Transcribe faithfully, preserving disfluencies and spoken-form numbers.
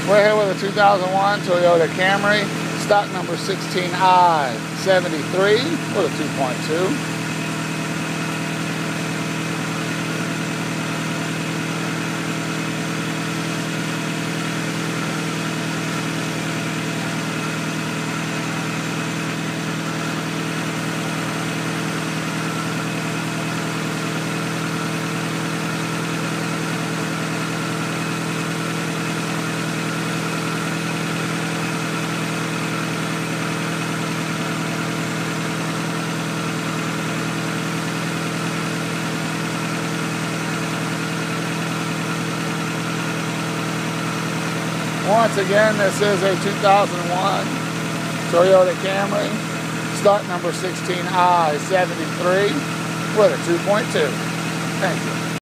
We're here with a two thousand one Toyota Camry, stock number sixteen I seventy-three with a two point two. Once again, this is a two thousand one Toyota Camry, stock number sixteen I seventy-three with a two point two. Thank you.